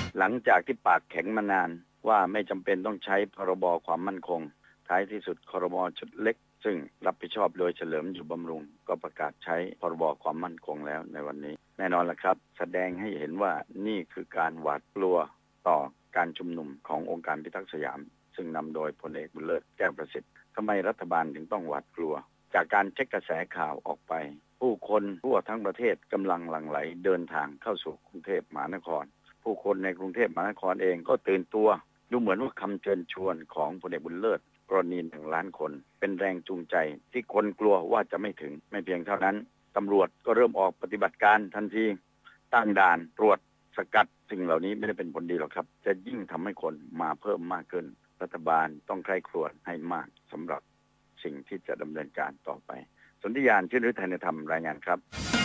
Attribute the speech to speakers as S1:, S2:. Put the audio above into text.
S1: หลังจากที่ปากแข็งมานานว่าไม่จำเป็นต้องใช้พรบความมั่นคงท้ายที่สุดครม.ชุดเล็กซึ่งรับผิดชอบโดยเฉลิมอยู่บำรุงก็ประกาศใช้พรบความมั่นคงแล้วในวันนี้แน่นอนละครับแสดงให้เห็นว่านี่คือการหวาดกลัวต่อการชุมนุมขององค์การพิทักษ์สยามซึ่งนำโดยพลเอกบุญเลิศแก้วประสิทธิ์ทำไมรัฐบาลถึงต้องหวาดกลัวจากการเช็คกระแสข่าวออกไปผู้คนทั่วทั้งประเทศกำลังหลั่งไหลเดินทางเข้าสู่กรุงเทพมหานครผู้คนในกรุงเทพมหานครเองก็ตื่นตัวดูเหมือนว่าคำเชิญชวนของพลเอกบุญเลิศกรณี1 ล้านคนเป็นแรงจูงใจที่คนกลัวว่าจะไม่ถึงไม่เพียงเท่านั้นตำรวจก็เริ่มออกปฏิบัติการทันทีตั้งด่านตรวจสกัดสิ่งเหล่านี้ไม่ได้เป็นผลดีหรอกครับจะยิ่งทำให้คนมาเพิ่มมากขึ้นรัฐบาลต้องใคร่ครวญให้มากสำหรับสิ่งที่จะดำเนินการต่อไปสนธิยาน ชื่นฤทัยธรรมรายงานครับ